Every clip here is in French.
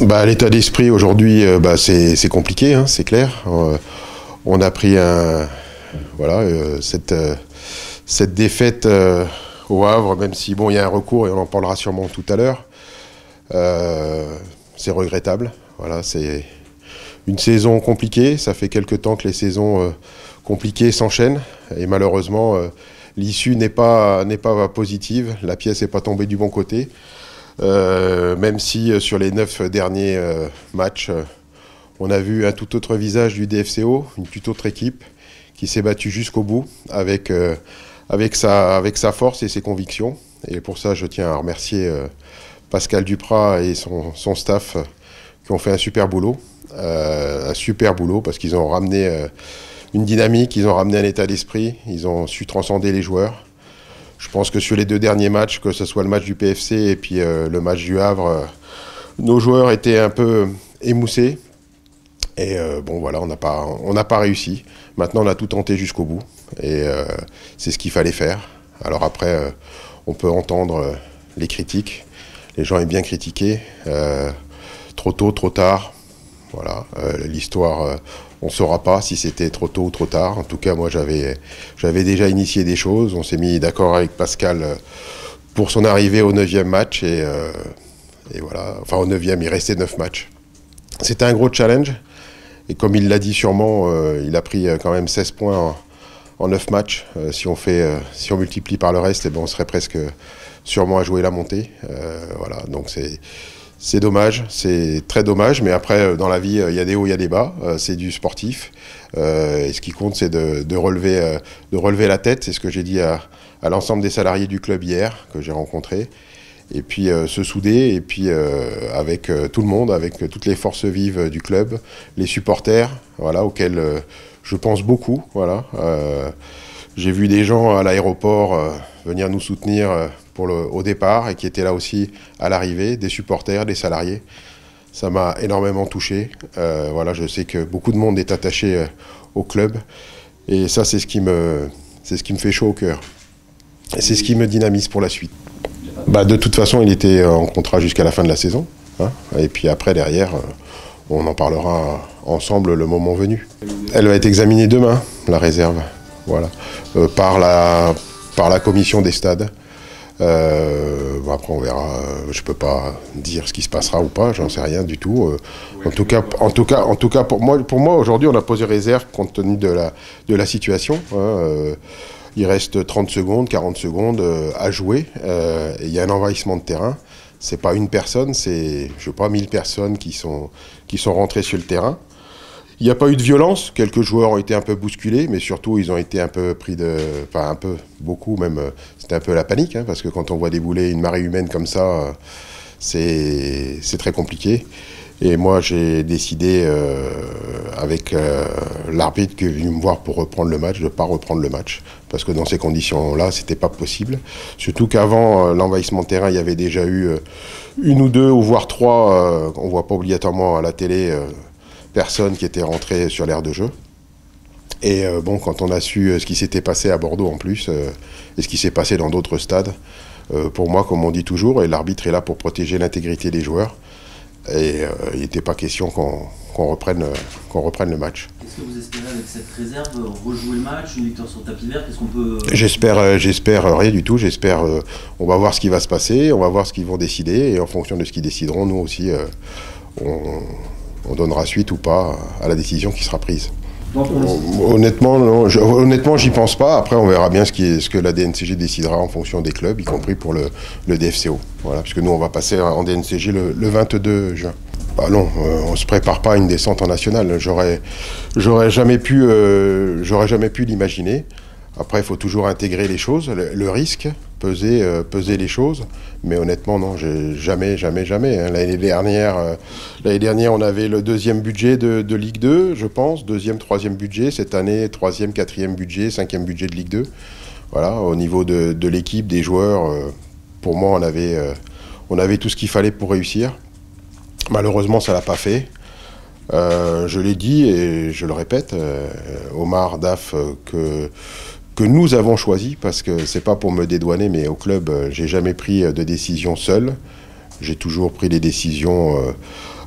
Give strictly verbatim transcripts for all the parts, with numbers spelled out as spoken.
Bah, l'état d'esprit aujourd'hui, euh, bah, c'est compliqué, hein, c'est clair. Euh, on a pris un, voilà, euh, cette, euh, cette défaite euh, au Havre, même si bon, il y a un recours et on en parlera sûrement tout à l'heure. Euh, c'est regrettable. Voilà, c'est une saison compliquée. Ça fait quelques temps que les saisons euh, compliquées s'enchaînent et malheureusement, euh, l'issue n'est pas, n'est pas positive. La pièce n'est pas tombée du bon côté. Euh, même si euh, sur les neuf derniers euh, matchs, euh, on a vu un tout autre visage du D F C O, une toute autre équipe qui s'est battue jusqu'au bout avec, euh, avec, sa, avec sa force et ses convictions. Et pour ça, je tiens à remercier euh, Pascal Duprat et son, son staff euh, qui ont fait un super boulot. Euh, un super boulot parce qu'ils ont ramené euh, une dynamique, ils ont ramené un état d'esprit, ils ont su transcender les joueurs. Je pense que sur les deux derniers matchs, que ce soit le match du P F C et puis euh, le match du Havre, euh, nos joueurs étaient un peu émoussés. Et euh, bon voilà, on n'a pas, on n'a pas réussi. Maintenant, on a tout tenté jusqu'au bout. Et euh, c'est ce qu'il fallait faire. Alors après, euh, on peut entendre euh, les critiques. Les gens aiment bien critiquer. Euh, trop tôt, trop tard. Voilà, euh, l'histoire, euh, on ne saura pas si c'était trop tôt ou trop tard. En tout cas, moi, j'avais j'avais déjà initié des choses. On s'est mis d'accord avec Pascal euh, pour son arrivée au neuvième match. Et, euh, et voilà, enfin au neuvième, il restait neuf matchs. C'était un gros challenge. Et comme il l'a dit sûrement, euh, il a pris euh, quand même seize points en, en neuf matchs. Euh, si, on fait, euh, si on multiplie par le reste, eh ben, on serait presque sûrement à jouer la montée. Euh, voilà, donc c'est... C'est dommage, c'est très dommage, mais après, dans la vie, il y a des hauts, il y a des bas, c'est du sportif. Euh, et ce qui compte, c'est de, de, relever, de relever la tête, c'est ce que j'ai dit à, à l'ensemble des salariés du club hier, que j'ai rencontrés. Et puis euh, se souder, et puis euh, avec euh, tout le monde, avec toutes les forces vives du club, les supporters, voilà, auxquels euh, je pense beaucoup. Voilà. Euh, j'ai vu des gens à l'aéroport euh, venir nous soutenir euh, pour le, au départ et qui étaient là aussi à l'arrivée, des supporters, des salariés. Ça m'a énormément touché. Euh, voilà, je sais que beaucoup de monde est attaché euh, au club et ça, c'est ce qui me, c'est ce qui me fait chaud au cœur. Et c'est ce qui me dynamise pour la suite. Bah, de toute façon, il était en contrat jusqu'à la fin de la saison. Hein, et puis après, derrière, euh, on en parlera ensemble le moment venu. Elle va être examinée demain, la réserve, voilà, euh, par, la, par la commission des stades. Euh, bon après on verra, je peux pas dire ce qui se passera ou pas, j'en sais rien du tout. Euh, en tout cas, en tout cas, en tout cas pour moi, pour moi aujourd'hui on a posé réserve compte tenu de la, de la situation. Hein, euh, il reste trente secondes, quarante secondes euh, à jouer. Euh, et il y a un envahissement de terrain. C'est pas une personne, c'est je sais pas mille personnes qui sont qui sont rentrées sur le terrain. Il n'y a pas eu de violence, quelques joueurs ont été un peu bousculés, mais surtout ils ont été un peu pris de... Enfin un peu, beaucoup même, c'était un peu la panique, hein, parce que quand on voit débouler une marée humaine comme ça, c'est très compliqué. Et moi j'ai décidé, euh, avec euh, l'arbitre qui est venu me voir pour reprendre le match, de ne pas reprendre le match. Parce que dans ces conditions-là, c'était pas possible. Surtout qu'avant euh, l'envahissement de terrain, il y avait déjà eu euh, une ou deux, ou voire trois, euh, on ne voit pas obligatoirement à la télé, euh, personnes qui étaient rentrées sur l'aire de jeu. Et euh, bon, quand on a su euh, ce qui s'était passé à Bordeaux en plus, euh, et ce qui s'est passé dans d'autres stades, euh, pour moi, comme on dit toujours, et l'arbitre est là pour protéger l'intégrité des joueurs, et euh, il n'était pas question qu'on qu'on reprenne, euh, qu'on reprenne le match. Est-ce que vous espérez avec cette réserve rejouer le match, une victoire sur tapis vert? Qu'est-ce qu'on peut... J'espère, euh, j'espère rien du tout, j'espère, euh, on va voir ce qui va se passer, on va voir ce qu'ils vont décider, et en fonction de ce qu'ils décideront, nous aussi, euh, on... on donnera suite ou pas à la décision qui sera prise. Donc, honnêtement, non, je, honnêtement, j'y pense pas. Après, on verra bien ce, qui est, ce que la D N C G décidera en fonction des clubs, y compris pour le, le D F C O. Voilà, puisque nous, on va passer en D N C G le, le vingt-deux juin. Bah non, euh, on se prépare pas à une descente en nationale. J'aurais, j'aurais jamais pu, euh, j'aurais jamais pu l'imaginer. Après, il faut toujours intégrer les choses, le, le risque, peser, euh, peser les choses. Mais honnêtement, non, jamais, jamais, jamais. Hein. L'année dernière, euh, l'année dernière, on avait le deuxième budget de, de Ligue deux, je pense. Deuxième, troisième budget. Cette année, troisième, quatrième budget, cinquième budget de Ligue deux. Voilà, au niveau de, de l'équipe, des joueurs, euh, pour moi, on avait, euh, on avait tout ce qu'il fallait pour réussir. Malheureusement, ça ne l'a pas fait. Euh, je l'ai dit et je le répète, euh, Omar, Daf, euh, que... que nous avons choisi, parce que c'est pas pour me dédouaner, mais au club, euh, j'ai jamais pris de décision seul. J'ai toujours pris des décisions euh,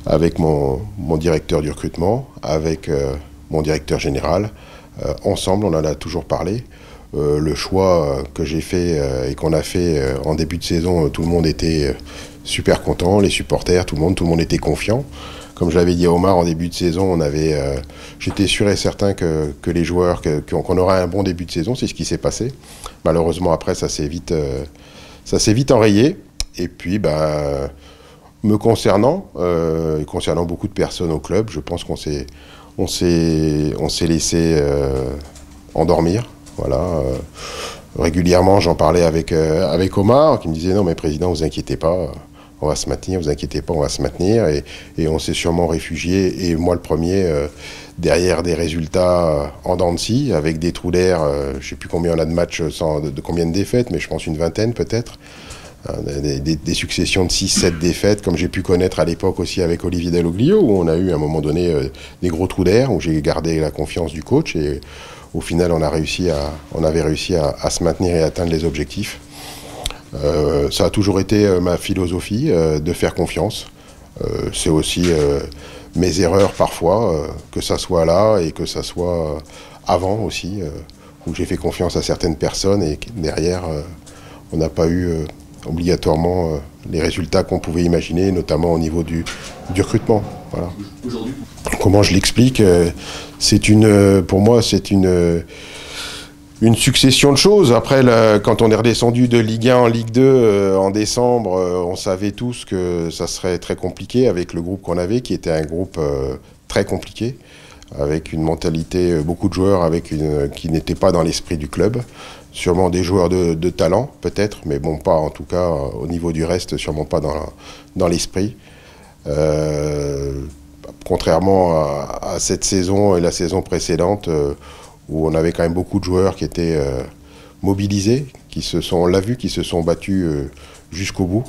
avec mon, mon directeur du recrutement, avec euh, mon directeur général. Euh, ensemble, on en a toujours parlé. Euh, le choix que j'ai fait euh, et qu'on a fait euh, en début de saison, euh, tout le monde était euh, super content, les supporters, tout le monde, tout le monde était confiant. Comme je l'avais dit à Omar en début de saison, on avait, euh, j'étais sûr et certain que, que les joueurs, que, qu'on aurait un bon début de saison, c'est ce qui s'est passé. Malheureusement, après, ça s'est vite, euh, ça s'est vite enrayé. Et puis, ben, me concernant, euh, et concernant beaucoup de personnes au club, je pense qu'on s'est, on s'est, on s'est laissé euh, endormir. Voilà. Euh, régulièrement, j'en parlais avec, euh, avec Omar, qui me disait « Non, mais président, vous inquiétez pas. » On va se maintenir, vous inquiétez pas, on va se maintenir. Et, et on s'est sûrement réfugié, et moi le premier, euh, derrière des résultats euh, en dents de scie, avec des trous d'air, euh, je ne sais plus combien on a de matchs, sans, de, de combien de défaites, mais je pense une vingtaine peut-être. Euh, des, des, des successions de six sept défaites, comme j'ai pu connaître à l'époque aussi avec Olivier Dalloglio, où on a eu à un moment donné euh, des gros trous d'air, où j'ai gardé la confiance du coach. Et au final, on, a réussi à, on avait réussi à, à se maintenir et atteindre les objectifs. Euh, ça a toujours été euh, ma philosophie euh, de faire confiance. Euh, c'est aussi euh, mes erreurs parfois, euh, que ça soit là et que ça soit euh, avant aussi, euh, où j'ai fait confiance à certaines personnes et derrière, euh, on n'a pas eu euh, obligatoirement euh, les résultats qu'on pouvait imaginer, notamment au niveau du, du recrutement. Voilà. Aujourd'hui, comment je l'explique, euh, c'est une, pour moi, c'est une... Une succession de choses. Après, là, quand on est redescendu de Ligue un en Ligue deux euh, en décembre, euh, on savait tous que ça serait très compliqué avec le groupe qu'on avait, qui était un groupe euh, très compliqué, avec une mentalité, euh, beaucoup de joueurs avec une, qui n'étaient pas dans l'esprit du club. Sûrement des joueurs de, de talent, peut-être, mais bon, pas en tout cas au niveau du reste, sûrement pas dans, dans l'esprit. Euh, contrairement à, à cette saison et la saison précédente, euh, où on avait quand même beaucoup de joueurs qui étaient euh, mobilisés, qui se sont, on l'a vu, qui se sont battus euh, jusqu'au bout.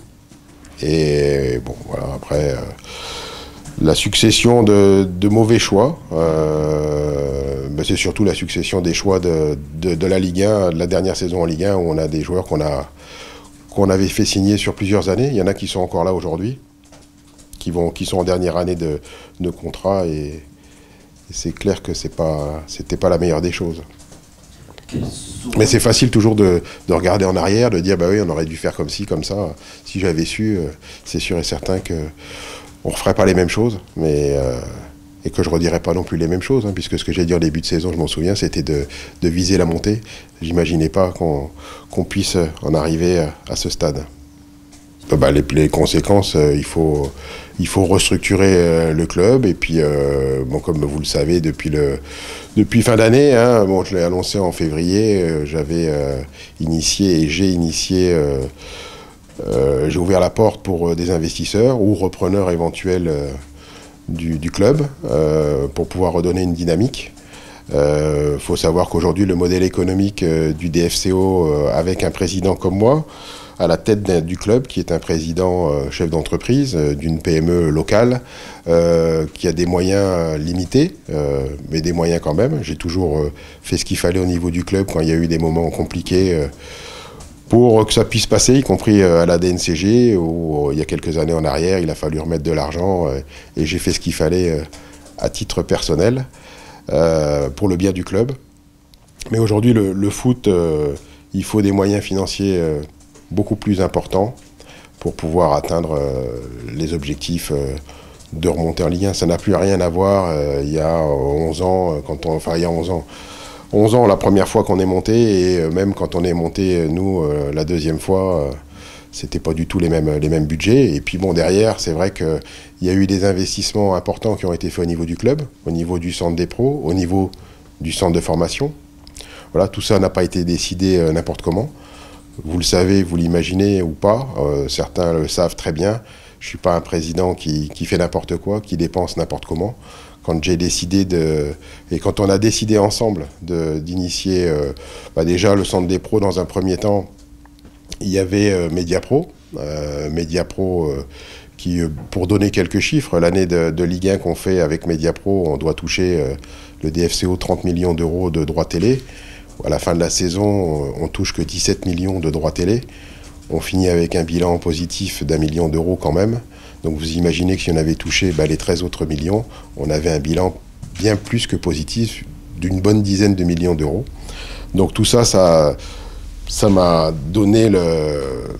Et bon, voilà, après, euh, la succession de, de mauvais choix, euh, ben c'est surtout la succession des choix de, de, de la Ligue un, de la dernière saison en Ligue un, où on a des joueurs qu'on a, qu'on avait fait signer sur plusieurs années. Il y en a qui sont encore là aujourd'hui, qui, vont, qui sont en dernière année de, de contrat, et c'est clair que c'est pas, c'était pas la meilleure des choses. Mais c'est facile toujours de, de regarder en arrière, de dire bah oui, on aurait dû faire comme ci, comme ça. Si j'avais su, euh, c'est sûr et certain que on referait pas les mêmes choses, mais euh, et que je redirais pas non plus les mêmes choses, hein, puisque ce que j'ai dit en début de saison, je m'en souviens, c'était de, de viser la montée. J'imaginais pas qu'on qu'on puisse en arriver à, à ce stade. Bah, les, les conséquences, euh, il faut, il faut restructurer euh, le club. Et puis, euh, bon, comme vous le savez, depuis, le, depuis fin d'année, hein, bon, je l'ai annoncé en février, euh, j'avais euh, initié et j'ai initié, euh, euh, j'ai ouvert la porte pour euh, des investisseurs ou repreneurs éventuels euh, du, du club euh, pour pouvoir redonner une dynamique. Il euh, faut savoir qu'aujourd'hui, le modèle économique euh, du D F C O, euh, avec un président comme moi, à la tête du club, qui est un président euh, chef d'entreprise euh, d'une P M E locale, euh, qui a des moyens euh, limités, euh, mais des moyens quand même. J'ai toujours euh, fait ce qu'il fallait au niveau du club quand il y a eu des moments compliqués euh, pour que ça puisse passer, y compris euh, à la D N C G, où euh, il y a quelques années en arrière, il a fallu remettre de l'argent, euh, et j'ai fait ce qu'il fallait euh, à titre personnel, euh, pour le bien du club. Mais aujourd'hui, le, le foot, euh, il faut des moyens financiers euh, beaucoup plus important pour pouvoir atteindre euh, les objectifs euh, de remonter en Ligue un. Ça n'a plus rien à voir euh, il y a onze ans, quand on, enfin il y a onze ans, onze ans la première fois qu'on est monté, et euh, même quand on est monté, nous, euh, la deuxième fois, euh, c'était pas du tout les mêmes, les mêmes budgets. Et puis bon, derrière, c'est vrai qu'il y a eu des investissements importants qui ont été faits au niveau du club, au niveau du centre des pros, au niveau du centre de formation. Voilà, tout ça n'a pas été décidé euh, n'importe comment. Vous le savez, vous l'imaginez ou pas, euh, certains le savent très bien. Je ne suis pas un président qui, qui fait n'importe quoi, qui dépense n'importe comment. Quand j'ai décidé de... Et quand on a décidé ensemble d'initier euh, bah déjà le centre des pros dans un premier temps, il y avait euh, Mediapro. Euh, Mediapro euh, qui, pour donner quelques chiffres, l'année de, de Ligue un qu'on fait avec Mediapro, on doit toucher euh, le D F C O trente millions d'euros de droits télé. À la fin de la saison, on touche que dix-sept millions de droits télé. On finit avec un bilan positif d'un million d'euros quand même. Donc vous imaginez que si on avait touché bah, les treize autres millions, on avait un bilan bien plus que positif d'une bonne dizaine de millions d'euros. Donc tout ça, ça, ça m'a donné le,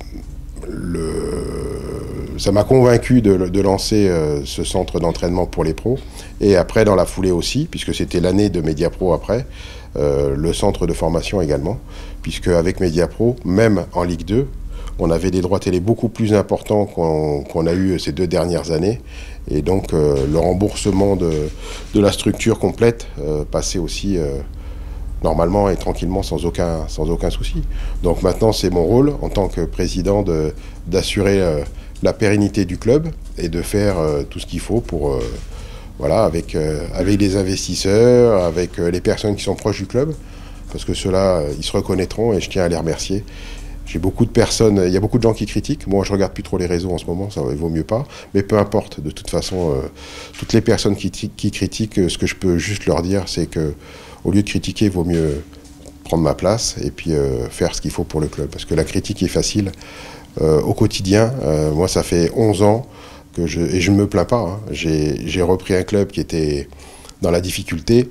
le ça m'a convaincu de, de lancer euh, ce centre d'entraînement pour les pros. Et après, dans la foulée aussi, puisque c'était l'année de Mediapro après, euh, le centre de formation également, puisque avec Mediapro, même en Ligue deux, on avait des droits télé beaucoup plus importants qu'on qu'on a eu ces deux dernières années. Et donc, euh, le remboursement de, de la structure complète euh, passait aussi euh, normalement et tranquillement sans aucun, sans aucun souci. Donc maintenant, c'est mon rôle en tant que président de, d'assurer euh, la pérennité du club et de faire euh, tout ce qu'il faut pour, euh, voilà, avec, euh, avec les investisseurs, avec euh, les personnes qui sont proches du club, parce que ceux-là, euh, ils se reconnaîtront et je tiens à les remercier. J'ai beaucoup de personnes, il y a beaucoup de gens qui critiquent. Moi, je regarde plus trop les réseaux en ce moment, ça il vaut mieux pas. Mais peu importe, de toute façon, euh, toutes les personnes qui, qui critiquent, ce que je peux juste leur dire, c'est que au lieu de critiquer, il vaut mieux prendre ma place et puis euh, faire ce qu'il faut pour le club. Parce que la critique est facile euh, au quotidien. Euh, moi, ça fait onze ans que je et je ne me plains pas. Hein. J'ai j'ai repris un club qui était dans la difficulté.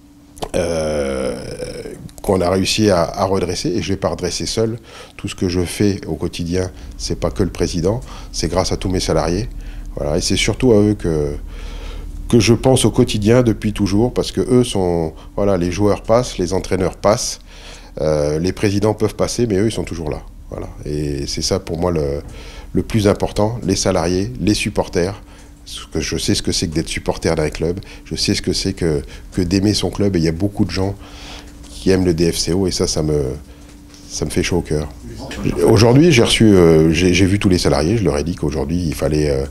Euh, qu'on a réussi à, à redresser, et je ne vais pas redresser seul. Tout ce que je fais au quotidien, c'est pas que le président, c'est grâce à tous mes salariés. Voilà, et c'est surtout à eux que, que je pense au quotidien depuis toujours, parce que eux sont, voilà, les joueurs passent, les entraîneurs passent, euh, les présidents peuvent passer, mais eux, ils sont toujours là. Voilà, et c'est ça pour moi le, le plus important, les salariés, les supporters. Que je sais ce que c'est que d'être supporter d'un club, je sais ce que c'est que, que d'aimer son club, et il y a beaucoup de gens qui aiment le D F C O, et ça, ça me, ça me fait chaud au cœur. Aujourd'hui, j'ai reçu, euh, j'ai vu tous les salariés, je leur ai dit qu'aujourd'hui, il fallait, euh,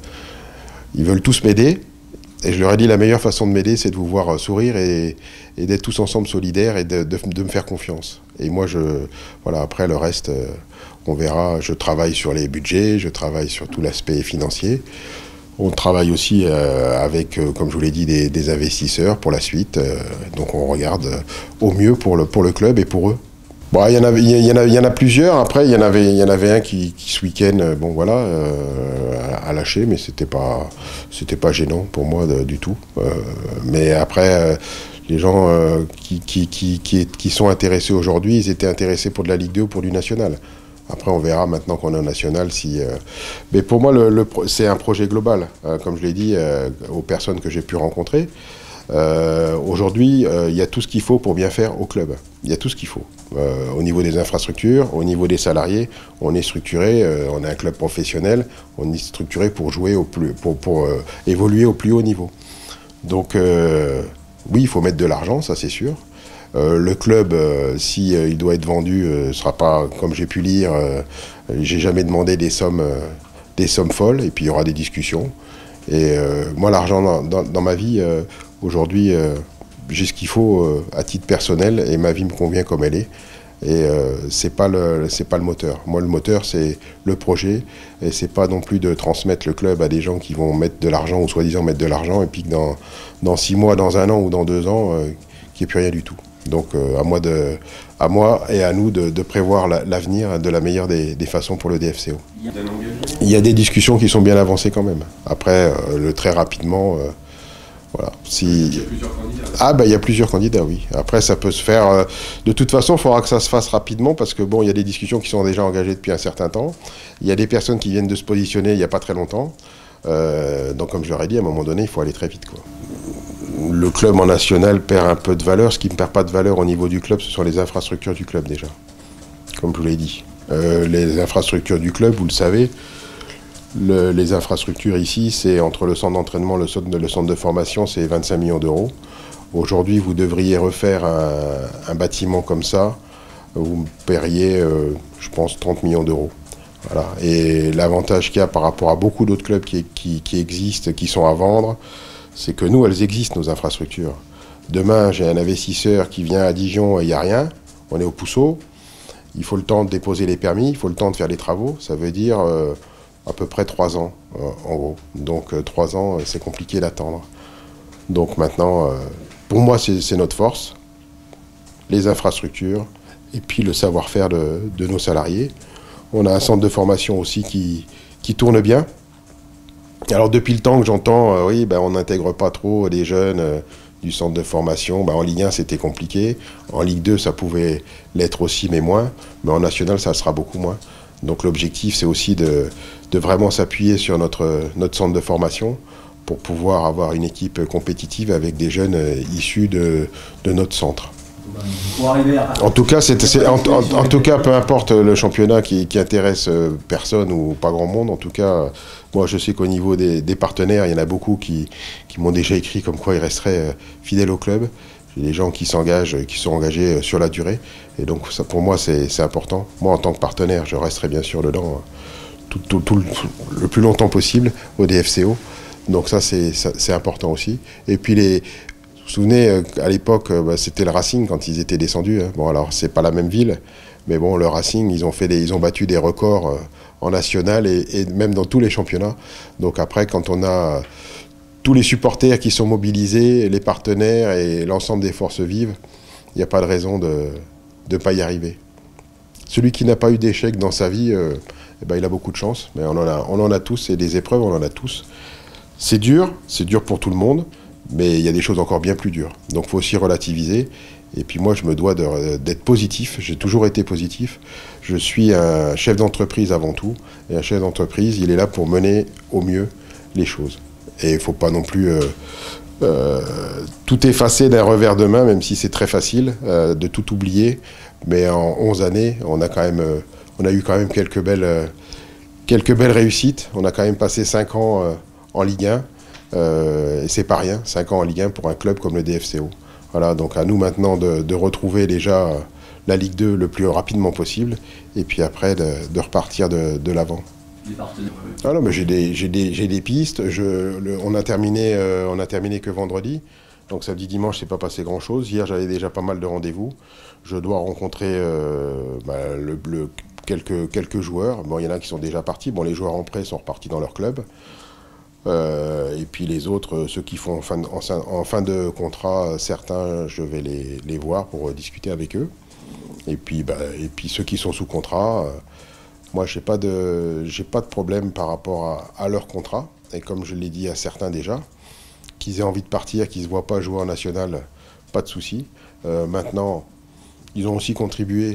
ils veulent tous m'aider, et je leur ai dit la meilleure façon de m'aider, c'est de vous voir sourire et, et d'être tous ensemble solidaires et de, de, de me faire confiance. Et moi, je, voilà, après le reste, euh, on verra. Je travaille sur les budgets, je travaille sur tout l'aspect financier. On travaille aussi euh, avec, euh, comme je vous l'ai dit, des, des investisseurs pour la suite. Euh, donc on regarde euh, au mieux pour le, pour le club et pour eux. Bon, il y en avait, il y en a, il y en a plusieurs. Après, il y en avait, il y en avait un qui, qui ce week-end, euh, bon voilà, euh, a lâché, mais c'était pas, c'était pas gênant pour moi de, du tout. Euh, mais après, euh, les gens euh, qui, qui, qui, qui, qui sont intéressés aujourd'hui, ils étaient intéressés pour de la Ligue deux ou pour du national. Après, on verra maintenant qu'on est en national si... Euh... Mais pour moi, le, le, c'est un projet global, euh, comme je l'ai dit euh, aux personnes que j'ai pu rencontrer. Euh, Aujourd'hui, euh, il y a tout ce qu'il faut pour bien faire au club. Il y a tout ce qu'il faut. Euh, au niveau des infrastructures, au niveau des salariés, on est structuré, euh, on est un club professionnel, on est structuré pour jouer au plus, pour, pour euh, évoluer au plus haut niveau. Donc, euh, oui, il faut mettre de l'argent, ça c'est sûr. Euh, le club, euh, si euh, il doit être vendu, ne euh, sera pas, comme j'ai pu lire, euh, j'ai jamais demandé des sommes, euh, des sommes folles, et puis il y aura des discussions. Et euh, moi, l'argent dans, dans, dans ma vie, euh, aujourd'hui, euh, j'ai ce qu'il faut euh, à titre personnel, et ma vie me convient comme elle est. Et euh, c'est pas le, c'est pas le moteur. Moi, le moteur, c'est le projet, et c'est pas non plus de transmettre le club à des gens qui vont mettre de l'argent, ou soi-disant mettre de l'argent, et puis que dans, dans six mois, dans un an ou dans deux ans, euh, qu'il n'y ait plus rien du tout. Donc euh, à, moi de, à moi et à nous de, de prévoir l'avenir de la meilleure des, des façons pour le D F C O. Il y a des discussions qui sont bien avancées quand même. Après, euh, le très rapidement, euh, voilà. Si... Il y a plusieurs candidats. Ah ben il y a plusieurs candidats, oui. Après ça peut se faire. Euh, de toute façon, il faudra que ça se fasse rapidement parce que bon, il y a des discussions qui sont déjà engagées depuis un certain temps. Il y a des personnes qui viennent de se positionner il n'y a pas très longtemps. Euh, donc comme je leur ai dit, à un moment donné, il faut aller très vite, quoi. Le club en national perd un peu de valeur. Ce qui ne perd pas de valeur au niveau du club, ce sont les infrastructures du club déjà. Comme je vous l'ai dit. Euh, les infrastructures du club, vous le savez, le, les infrastructures ici, c'est entre le centre d'entraînement, le, le centre de formation, c'est vingt-cinq millions d'euros. Aujourd'hui, vous devriez refaire un, un bâtiment comme ça, vous paieriez, euh, je pense, trente millions d'euros. Voilà. Et l'avantage qu'il y a par rapport à beaucoup d'autres clubs qui, qui, qui existent, qui sont à vendre, c'est que nous, elles existent, nos infrastructures. Demain, j'ai un investisseur qui vient à Dijon et il n'y a rien, on est au Pousseau, il faut le temps de déposer les permis, il faut le temps de faire les travaux, ça veut dire euh, à peu près trois ans, euh, en gros. Donc euh, trois ans, euh, c'est compliqué d'attendre. Donc maintenant, euh, pour moi, c'est notre force, les infrastructures, et puis le savoir-faire de, de nos salariés. On a un centre de formation aussi qui, qui tourne bien, Alors depuis le temps que j'entends, euh, oui, ben, on n'intègre pas trop les jeunes euh, du centre de formation. Ben, en Ligue un, c'était compliqué. En Ligue deux, ça pouvait l'être aussi, mais moins. Mais en National, ça sera beaucoup moins. Donc l'objectif, c'est aussi de, de vraiment s'appuyer sur notre, notre centre de formation pour pouvoir avoir une équipe compétitive avec des jeunes euh, issus de, de notre centre. En tout cas, c'est, c'est, en, en, en tout cas, peu importe le championnat qui, qui intéresse personne ou pas grand monde, en tout cas, moi je sais qu'au niveau des, des partenaires, il y en a beaucoup qui, qui m'ont déjà écrit comme quoi ils resteraient fidèles au club. J'ai des gens qui s'engagent, qui sont engagés sur la durée. Et donc ça, pour moi, c'est, c'est important. Moi, en tant que partenaire, je resterai bien sûr dedans tout, tout, tout le, le plus longtemps possible au D F C O. Donc ça, c'est, ça, c'est important aussi. Et puis les... Vous vous souvenez, à l'époque, bah, c'était le Racing quand ils étaient descendus. Hein. Bon, alors, c'est pas la même ville, mais bon, le Racing, ils ont, fait des, ils ont battu des records euh, en national et, et même dans tous les championnats. Donc après, quand on a tous les supporters qui sont mobilisés, les partenaires et l'ensemble des forces vives, il n'y a pas de raison de ne pas y arriver. Celui qui n'a pas eu d'échec dans sa vie, euh, eh ben, il a beaucoup de chance. Mais on en a, on en a tous, et des épreuves, on en a tous. C'est dur, c'est dur pour tout le monde. Mais il y a des choses encore bien plus dures. Donc il faut aussi relativiser. Et puis moi, je me dois de, d'être positif. J'ai toujours été positif. Je suis un chef d'entreprise avant tout. Et un chef d'entreprise, il est là pour mener au mieux les choses. Et il ne faut pas non plus euh, euh, tout effacer d'un revers de main, même si c'est très facile euh, de tout oublier. Mais en onze années, on a, quand même, euh, on a eu quand même quelques belles, euh, quelques belles réussites. On a quand même passé cinq ans euh, en Ligue un. Euh, et c'est pas rien, cinq ans en Ligue un pour un club comme le D F C O. Voilà, donc à nous maintenant de, de retrouver déjà euh, la Ligue deux le plus rapidement possible, et puis après de, de repartir de, de l'avant. Ah non, mais j'ai des, j'ai des, j'ai des pistes. Je, le, on a terminé, euh, on a terminé que vendredi, donc samedi dimanche c'est pas passé grand chose. Hier j'avais déjà pas mal de rendez-vous. Je dois rencontrer euh, bah, le, le, quelques, quelques joueurs. Bon, il y en a qui sont déjà partis. Bon, les joueurs en prêt sont repartis dans leur club. Euh, et puis les autres, ceux qui font en fin de, en, en fin de contrat, certains, je vais les, les voir pour discuter avec eux. Et puis, bah, et puis ceux qui sont sous contrat, euh, moi, j'ai pas de, j'ai pas de problème par rapport à, à leur contrat. Et comme je l'ai dit à certains déjà, qu'ils aient envie de partir, qu'ils ne se voient pas jouer en national, pas de souci. Euh, maintenant, ils ont aussi contribué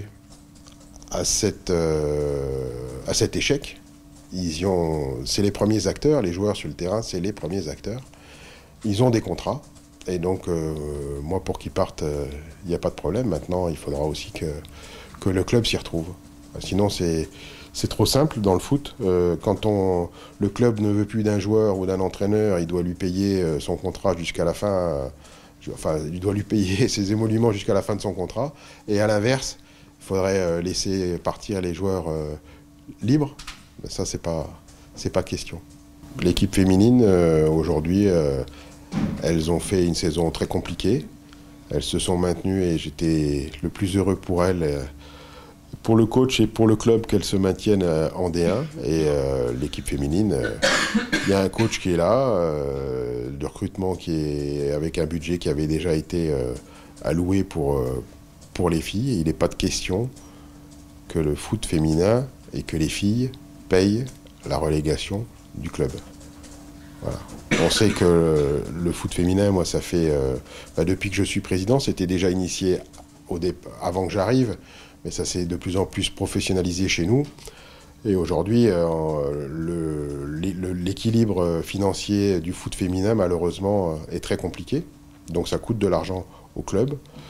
à, cette, euh, à cet échec. Ils ont, c'est les premiers acteurs, les joueurs sur le terrain, c'est les premiers acteurs. Ils ont des contrats, et donc euh, moi pour qu'ils partent, il euh, n'y a pas de problème. Maintenant, il faudra aussi que, que le club s'y retrouve. Sinon, c'est, c'est trop simple dans le foot. Euh, quand on, le club ne veut plus d'un joueur ou d'un entraîneur, il doit lui payer euh, son contrat jusqu'à la fin, euh, enfin, il doit lui payer ses émoluments jusqu'à la fin de son contrat. Et à l'inverse, il faudrait euh, laisser partir les joueurs euh, libres. Mais ça, c'est pas, c'est pas question. L'équipe féminine, euh, aujourd'hui, euh, elles ont fait une saison très compliquée. Elles se sont maintenues et j'étais le plus heureux pour elles, euh, pour le coach et pour le club, qu'elles se maintiennent euh, en D un. Et euh, l'équipe féminine, il euh, y a un coach qui est là, euh, de recrutement qui est avec un budget qui avait déjà été euh, alloué pour, euh, pour les filles. Et il n'est pas de question que le foot féminin et que les filles paye la relégation du club. Voilà. On sait que le, le foot féminin, moi, ça fait... Euh, bah, depuis que je suis président, c'était déjà initié au départ, avant que j'arrive, mais ça s'est de plus en plus professionnalisé chez nous. Et aujourd'hui, euh, le, le, l'équilibre financier du foot féminin, malheureusement, est très compliqué. Donc ça coûte de l'argent au club.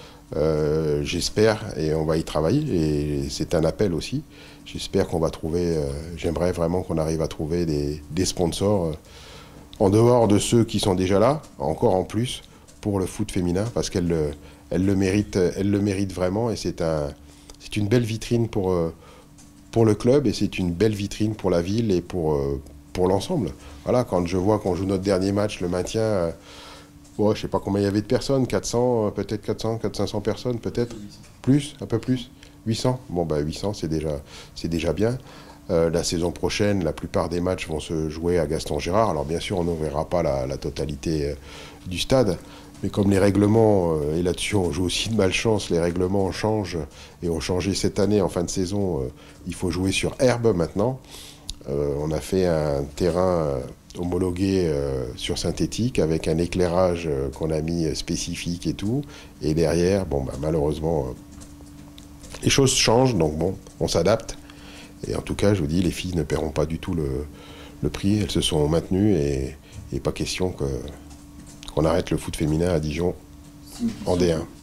Euh, j'espère, et on va y travailler, et c'est un appel aussi, j'espère qu'on va trouver, euh, j'aimerais vraiment qu'on arrive à trouver des, des sponsors euh, en dehors de ceux qui sont déjà là, encore en plus, pour le foot féminin, parce qu'elle euh, elle le mérite, elle le mérite vraiment, et c'est un, c'est une belle vitrine pour, euh, pour le club, et c'est une belle vitrine pour la ville et pour, euh, pour l'ensemble. Voilà, quand je vois qu'on joue notre dernier match, le maintien, euh, ouais, je sais pas combien il y avait de personnes, quatre cents, peut-être quatre cents, quatre cents, cinq cents personnes, peut-être plus, un peu plus, huit cents. Bon, bah huit cents, c'est déjà, c'est déjà bien. Euh, la saison prochaine, la plupart des matchs vont se jouer à Gaston Gérard. Alors bien sûr, on n'ouvrira pas la, la totalité euh, du stade, mais comme les règlements, euh, et là-dessus on joue aussi de malchance, les règlements changent et ont changé cette année en fin de saison, euh, il faut jouer sur herbe maintenant. Euh, on a fait un terrain euh, homologué euh, sur synthétique avec un éclairage euh, qu'on a mis euh, spécifique et tout. Et derrière, bon, bah, malheureusement, euh, les choses changent, donc bon, on s'adapte. Et en tout cas, je vous dis, les filles ne paieront pas du tout le, le prix. Elles se sont maintenues et, et pas question que, qu'on arrête le foot féminin à Dijon C'est une en question D un.